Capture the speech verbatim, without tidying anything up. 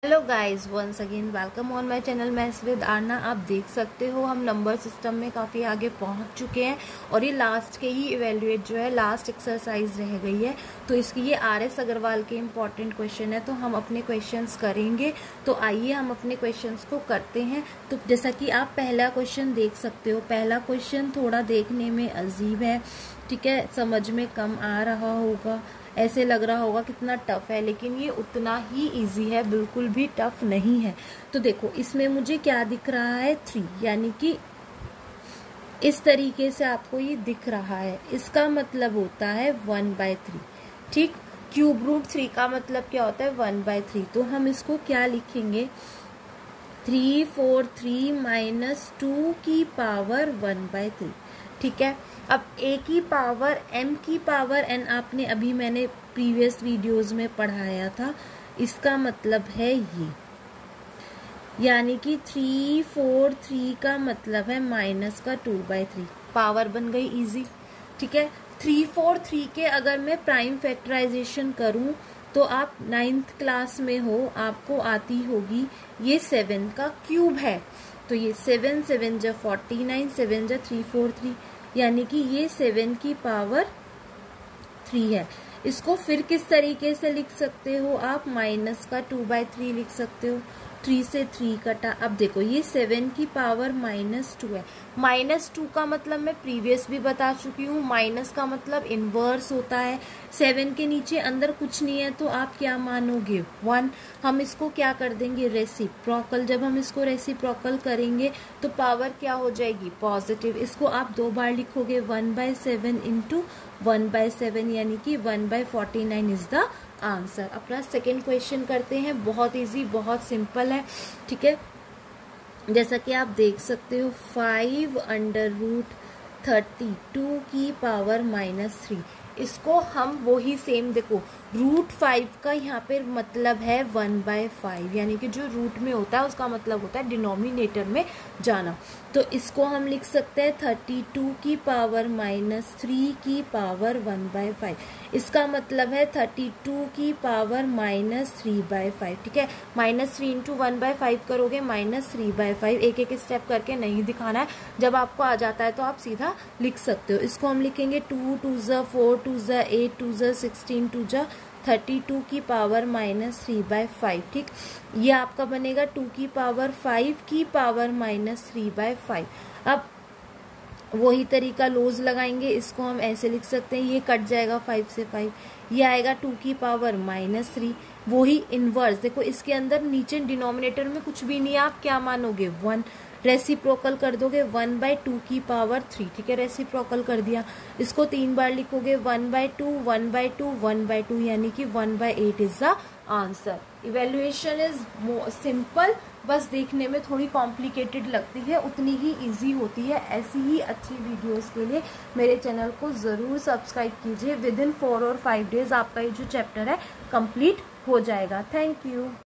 Hello guys, once again welcome on my channel maths with Aarna. आप देख सकते हो हम नंबर सिस्टम में काफ़ी आगे पहुंच चुके हैं और ये लास्ट के ही इवेल्युएट जो है लास्ट एक्सरसाइज रह गई है। तो इसकी ये आर एस अग्रवाल के इम्पॉर्टेंट क्वेश्चन है, तो हम अपने क्वेश्चंस करेंगे। तो आइए हम अपने क्वेश्चंस को करते हैं। तो जैसा कि आप पहला क्वेश्चन देख सकते हो, पहला क्वेश्चन थोड़ा देखने में अजीब है, ठीक है, समझ में कम आ रहा होगा, ऐसे लग रहा होगा कितना टफ है, लेकिन ये उतना ही इजी है, बिल्कुल भी टफ नहीं है। तो देखो इसमें मुझे क्या दिख रहा है, थ्री, यानी कि इस तरीके से आपको ये दिख रहा है। इसका मतलब होता है वन बाय थ्री, ठीक। क्यूब रूट थ्री का मतलब क्या होता है, वन बाय थ्री। तो हम इसको क्या लिखेंगे, three four three minus two की पावर वन बाय थ्री, ठीक है। अब ए की पावर एम की पावर एन आपने अभी मैंने प्रीवियस वीडियोस में पढ़ाया था, इसका मतलब है ये, यानी कि थ्री फोर थ्री का मतलब है माइनस का टू बाई थ्री, पावर बन गई इजी, ठीक है। थ्री फोर थ्री के अगर मैं प्राइम फैक्टराइजेशन करूं तो आप नाइन्थ क्लास में हो, आपको आती होगी, ये सेवन का क्यूब है। तो ये सेवन सेवन जा फोर्टी नाइन, सेवन जा थ्री फोर थ्री, यानी कि ये सेवन की पावर थ्री है। इसको फिर किस तरीके से लिख सकते हो आप, माइनस का टू बाई थ्री लिख सकते हो, थ्री से थ्री कटा। अब देखो ये सेवन की पावर माइनस टू है, माइनस टू का मतलब मैं प्रीवियस भी बता चुकी हूँ, माइनस का मतलब इनवर्स होता है। सेवन के नीचे अंदर कुछ नहीं है तो आप क्या मानोगे, वन। हम इसको क्या कर देंगे, रेसिप्रोकल। जब हम इसको रेसिप्रोकल करेंगे तो पावर क्या हो जाएगी, पॉजिटिव। इसको आप दो बार लिखोगे, one by seven into one by seven, यानी कि one by forty nine is the answer. अपना सेकेंड क्वेश्चन करते हैं, बहुत इजी, बहुत सिंपल है, ठीक है। जैसा कि आप देख सकते हो, five under root thirty two की पावर माइनस थ्री। इसको हम वही सेम, देखो रूट फाइव का यहाँ पे मतलब है वन बाय फाइव, यानी कि जो रूट में होता है उसका मतलब होता है डिनोमिनेटर में जाना। तो इसको हम लिख सकते हैं थर्टी टू की पावर माइनस थ्री की पावर वन बाय फाइव। इसका मतलब है थर्टी टू की power minus three by five, ठीक है। Minus three into one by five करोगे, माइनस थ्री बाय फाइव। एक एक स्टेप करके नहीं दिखाना है, जब आपको आ जाता है तो आप सीधा लिख सकते हो। इसको हम लिखेंगे टू टू ज़ा फोर, टू ज़ा एट, टू ज़ा सिक्सटीन, टू ज़ा थर्टी टू की power minus three by five, ठीक। ये आपका बनेगा टू की पावर फाइव की power minus three by five. अब वही तरीका लोज लगाएंगे, इसको हम ऐसे लिख सकते हैं, ये कट जाएगा फाइव से फाइव, ये आएगा टू की पावर माइनस थ्री। वही इनवर्स, देखो इसके अंदर नीचे डिनोमिनेटर में कुछ भी नहीं है, आप क्या मानोगे, वन। रेसिप्रोकल कर दोगे, वन बाय टू की पावर थ्री, ठीक है, रेसिप्रोकल कर दिया। इसको तीन बार लिखोगे, one by two, one by two, one by two, यानी कि one by eight is the answer. Evaluation is simple, बस देखने में थोड़ी कॉम्प्लिकेटेड लगती है, उतनी ही इजी होती है। ऐसी ही अच्छी वीडियोस के लिए मेरे चैनल को ज़रूर सब्सक्राइब कीजिए। विद इन फोर और फाइव डेज आपका ये जो चैप्टर है कंप्लीट हो जाएगा। Thank you.